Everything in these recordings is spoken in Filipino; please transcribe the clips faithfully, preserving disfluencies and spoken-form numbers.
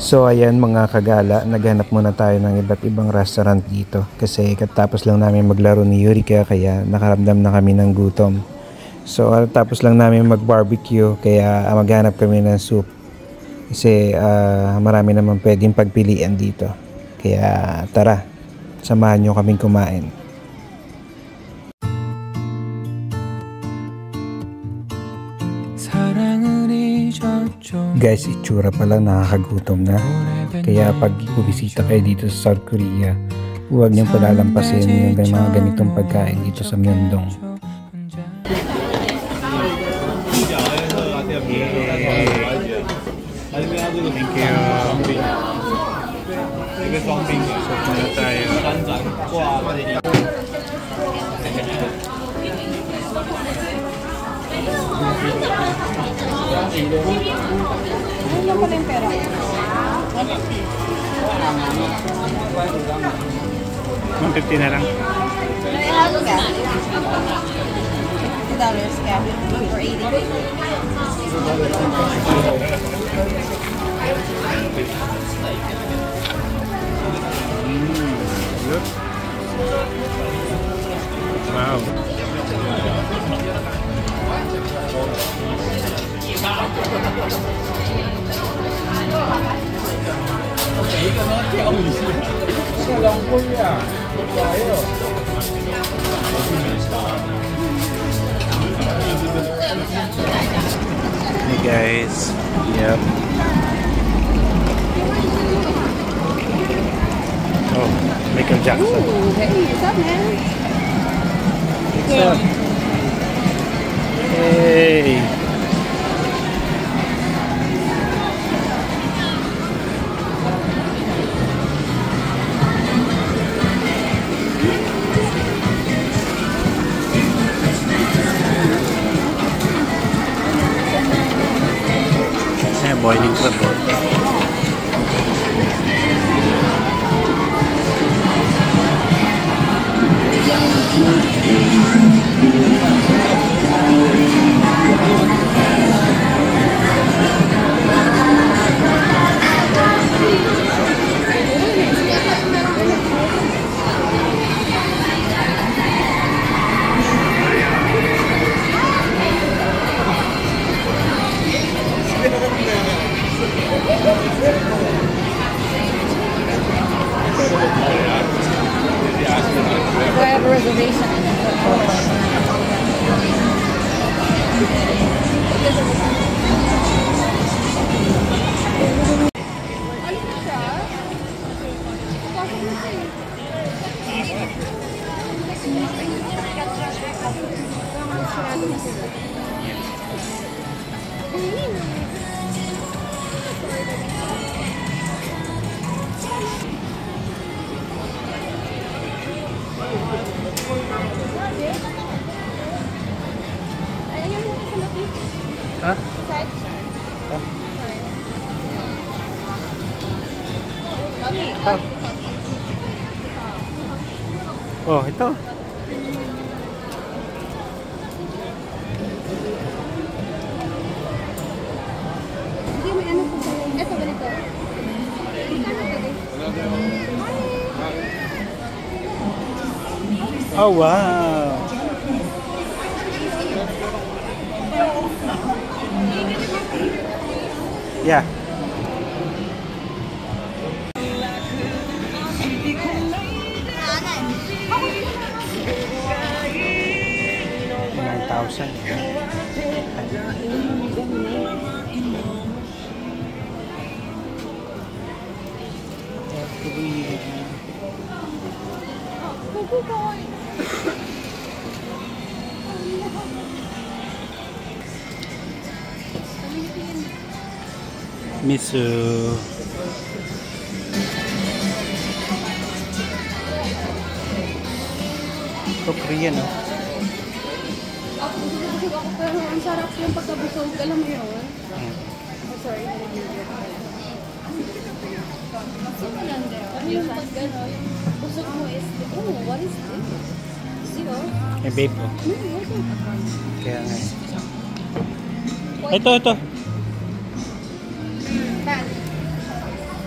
So ayan mga kagala, naghanap muna tayo ng iba't ibang restaurant dito kasi katapos lang namin maglaro ni Eureka kaya nakaramdam na kami ng gutom. So tapos lang namin mag-barbecue kaya uh, maghanap kami ng soup kasi uh, marami naman pwedeng pagpilian dito. Kaya tara, samahan nyo kaming kumain. Guys, itsura pa lang nakakagutom na. Kaya pag bubisita kayo dito sa South Korea, huwag niyong palalampasin yung mga ganitong pagkain dito sa Myeongdong. Thank you. Soup muna tayo. Ano pala yung pera? one fifty na lang. fifty dollars ka? Or eighty? Wow. Hey guys, yep. Oh, Michael Jackson. Ooh, hey, what's up, man? What's up? Hey. Boiling crab. Do I have a reservation? Huh? Oh, ito. Hindi, may ano po sa'yo. Ito, ganito. Oh, wow. Yeah. nine thousand. Miso. Ito Korean, no? Busog ako pero ang sarap yung pagkabusog. Alam mo yun? Hmm. Oh, sorry. Ano yung pag gano'n? Busog mo is, oh, what is this? Zero? Eh, babe, oh. No, what's it? Kaya nga. Ito, ito. Bad.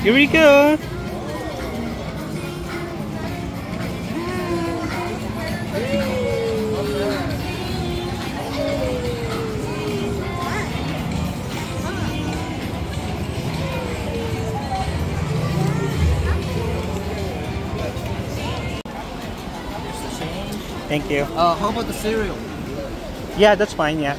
Here we go. Thank you. Uh, how about the cereal? Yeah, that's fine. Yeah.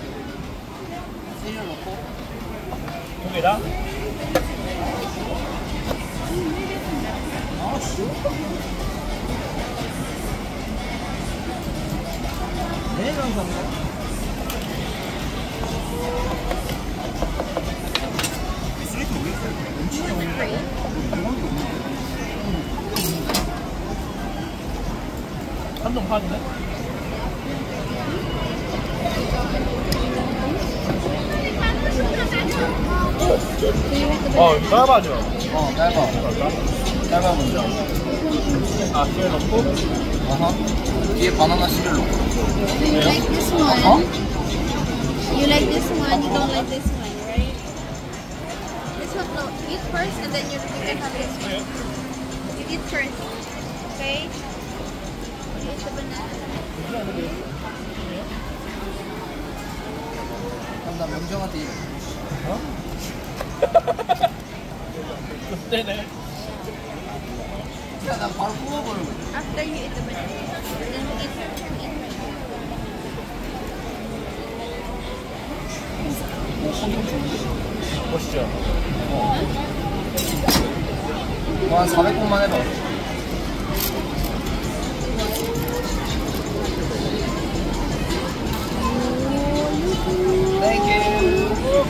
어, 짧아져. 어, 짧아. 짧아 먼저. 아, 시에 넣고. 어허. 뒤에 바나나 씨를 넣고. Do you like this one? Huh? You like this one? You don't like this one, right? This one, no. Eat first, and then you, you can have this one. You eat first, okay? You eat the banana. 그럼 나 명정한테 이래. 그때네. 야, 나 바로 뽑아버려. After you eat the banana, then you eat, you eat 오, 성경 좋은데? 멋있죠? 뭐 한 사백 번만 해봐. Thank you.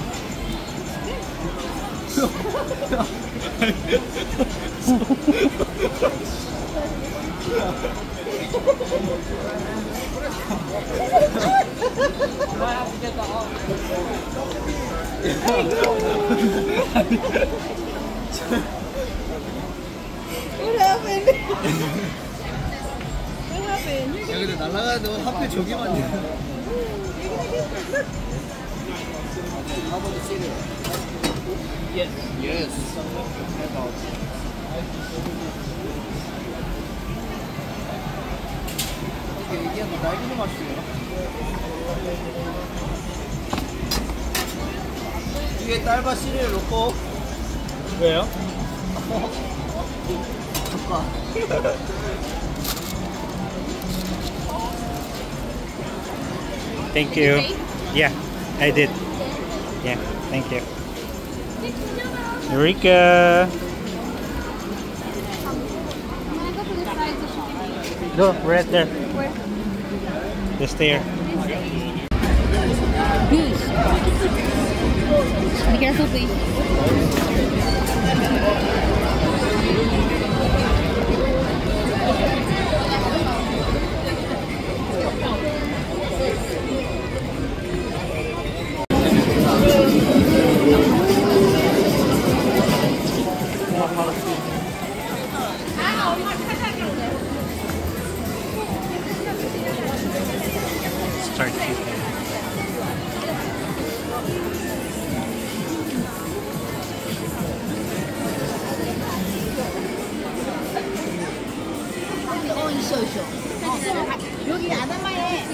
What happened? What happened? 야, 근데 날아가는데 왜 하필 저기만 해? How about the cereal? Yes. Yes. 이게 이게 뭐 날개도 맛이에요. 뒤에 딸바 씨를 넣고. 왜요? 조카. Thank you. Yeah, I did. Yeah, thank you. Eureka! I'm gonna go to the sides of shop. Go, right there. Where? Just there. Goose. Be careful, please. Start shooting. 어, 있어, 있어. 여기 아담마에.